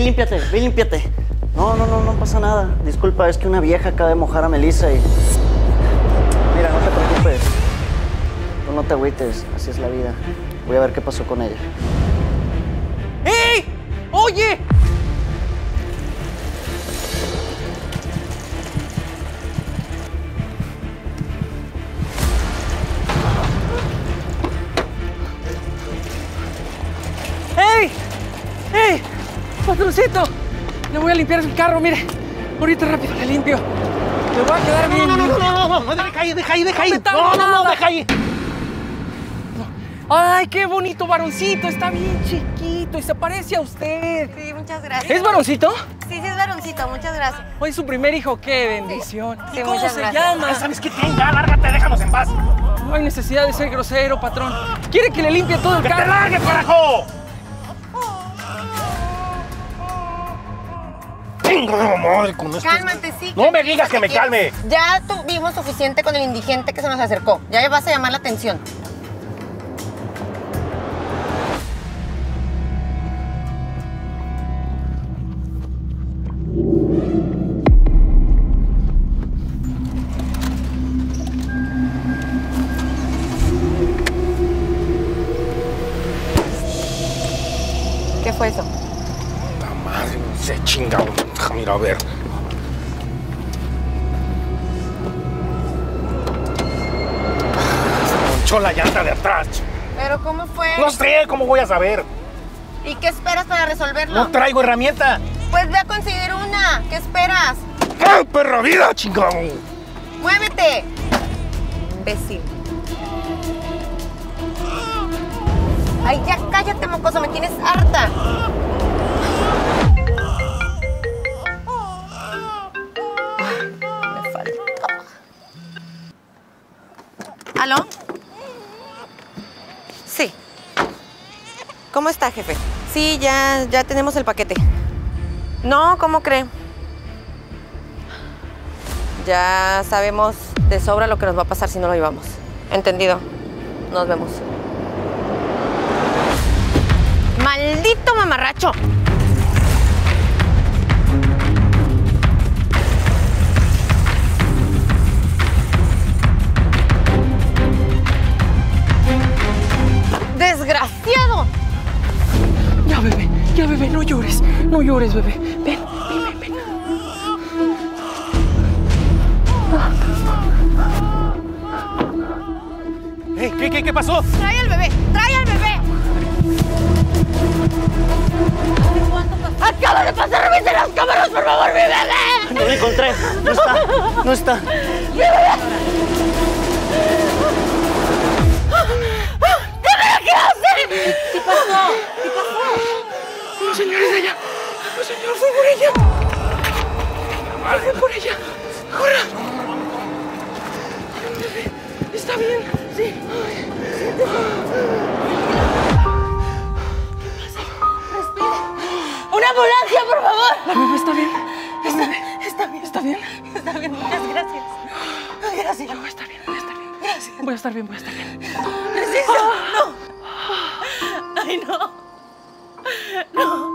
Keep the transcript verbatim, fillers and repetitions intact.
límpiate, ve y límpiate. No, no, no, no pasa nada. Disculpa, es que una vieja acaba de mojar a Melissa y... Mira, no te preocupes. Tú no te agüites, así es la vida. Voy a ver qué pasó con ella. ¡Ey! ¡Oye! ¡Ey! ¡Ey! ¡Patroncito! Le voy a limpiar el carro, mire. Ahorita rápido le limpio. Le voy a quedar bien. No, no, no, no, no, no, no, deja ahí, deja ahí, deja ahí. No, No, no, no, deja ahí. ¡Ay, qué bonito varoncito! Está bien chiquito y se parece a usted. Sí, muchas gracias. ¿Es varoncito? Sí, sí es varoncito, muchas gracias. Hoy su primer hijo, qué bendición. Sí, ¿Cómo muchas se gracias. llama? ¿Sabes qué? Ya, lárgate, déjanos en paz. No hay necesidad de ser grosero, patrón. ¿Quiere que le limpie todo el ¡Que te carro? largues, carajo! Tengo madre con esto. Cálmate, sí. No me digas que me calme. Ya tuvimos suficiente con el indigente que se nos acercó. Ya vas a llamar la atención. ¿Qué fue eso? Puta madre, no sé, chingado. Déjame ir a ver. Se ponchó la llanta de atrás. ¿Pero cómo fue? No sé, ¿cómo voy a saber? ¿Y qué esperas para resolverlo? No traigo herramienta. Pues ve a conseguir una. ¿Qué esperas? ¡Ay, perra vida, chingado! ¡Muévete! Imbécil. Ay, ya cállate, mocoso. Me tienes harta. Me falta. ¿Aló? Sí. ¿Cómo está, jefe? Sí, ya, ya tenemos el paquete. No, ¿cómo cree? Ya sabemos de sobra lo que nos va a pasar si no lo llevamos. Entendido. Nos vemos. ¡Maldito mamarracho! ¡Desgraciado! Ya, bebé, ya, bebé, no llores. No llores, bebé. Ven, ven, ven, ven. Hey, ¿qué, qué, qué pasó? ¡Trae al bebé! ¡Trae al bebé! ¡Acaba de pasar! ¡Revisen las cámaras, por favor, mi bebé! No lo encontré. No está. No está. ¡Mi bebé! ¡Dímelo qué hacer! ¿Qué pasó? ¿Qué pasó? Los señores de allá. Los señores fue por ella. Fue por ella. ¡Corra! Bebé, está bien. Sí. ¡Una ambulancia, por favor! La bebé está bien. Está, está bien. ¿Está bien? Está bien, muchas gracias. Gracias. Yo voy a estar bien, voy a estar bien. Gracias. Voy a estar bien, voy a estar bien. Preciso. No. Ay, no. No.